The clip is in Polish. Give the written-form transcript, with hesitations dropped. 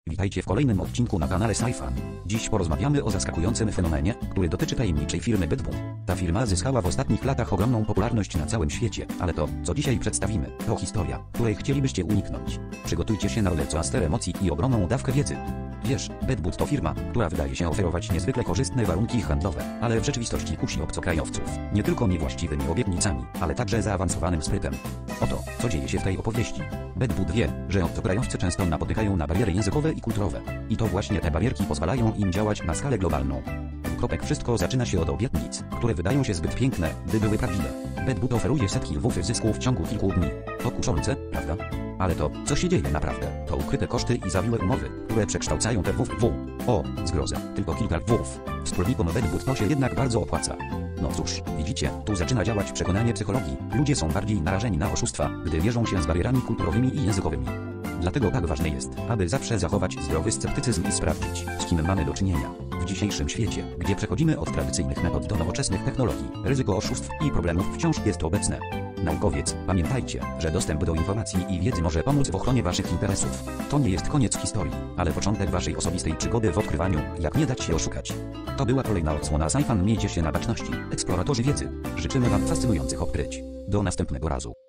Witajcie w kolejnym odcinku na kanale Sci-Fan. Dziś porozmawiamy o zaskakującym fenomenie, który dotyczy tajemniczej firmy Bedboom. Ta firma zyskała w ostatnich latach ogromną popularność na całym świecie, ale to, co dzisiaj przedstawimy, to historia, której chcielibyście uniknąć. Przygotujcie się na rollercoaster emocji i ogromną dawkę wiedzy. Wiesz, Bedboom to firma, która wydaje się oferować niezwykle korzystne warunki handlowe, ale w rzeczywistości kusi obcokrajowców. Nie tylko niewłaściwymi obietnicami, ale także zaawansowanym sprytem. Oto, co dzieje się w tej opowieści. Bedboom wie, że obcokrajowcy często napotykają na bariery językowe i kulturowe. I to właśnie te barierki pozwalają im działać na skalę globalną. Wszystko zaczyna się od obietnic, które wydają się zbyt piękne, by były prawdziwe. Bedboom oferuje setki lwów zysku w ciągu kilku dni. To kuszące, prawda? Ale to, co się dzieje naprawdę, to ukryte koszty i zawiłe umowy, które przekształcają te lwów w zgroza, tylko kilka lwów. Wspólnikom Bedboom to się jednak bardzo opłaca. No cóż, widzicie, tu zaczyna działać przekonanie psychologii. Ludzie są bardziej narażeni na oszustwa, gdy wierzą się z barierami kulturowymi i językowymi. Dlatego tak ważne jest, aby zawsze zachować zdrowy sceptycyzm i sprawdzić, z kim mamy do czynienia. W dzisiejszym świecie, gdzie przechodzimy od tradycyjnych metod do nowoczesnych technologii, ryzyko oszustw i problemów wciąż jest obecne. Naukowiec, pamiętajcie, że dostęp do informacji i wiedzy może pomóc w ochronie waszych interesów. To nie jest koniec historii, ale początek waszej osobistej przygody w odkrywaniu, jak nie dać się oszukać. To była kolejna odsłona Sci-Fan. Miejcie się na baczności, eksploratorzy wiedzy. Życzymy wam fascynujących odkryć. Do następnego razu.